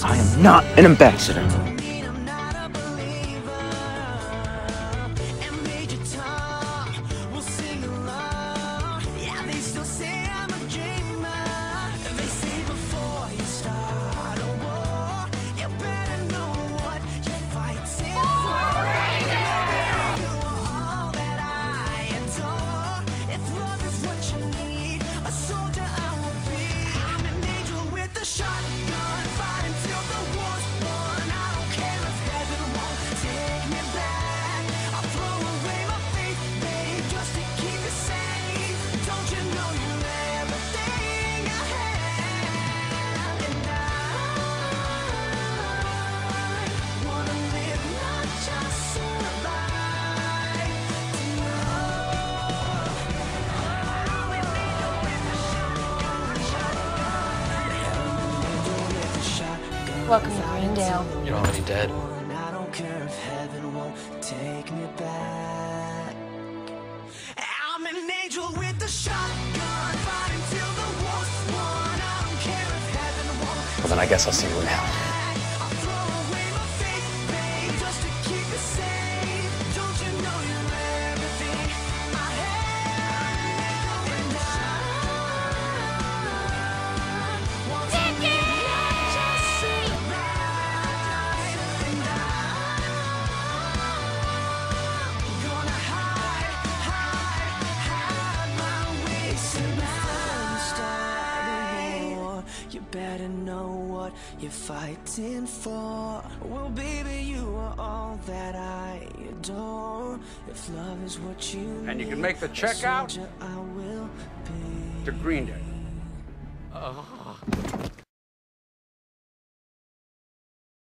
I am not an ambassador. Welcome to Greendale. You're already dead. I don't care if heaven won't take me back. I'm an angel with a shotgun, fighting till the war's won. I don't care if heaven won't. Well, then I guess I'll see you in hell. I'll throw away my faith, babe, just to keep it safe. Don't you know you're everything I have? And I want to live just survive. And I'm gonna hide my way tonight. You better know what you're fighting for. Well, baby, you are all that I adore. If love is what you need, And you can make the check out I will be. to Greendale. Oh.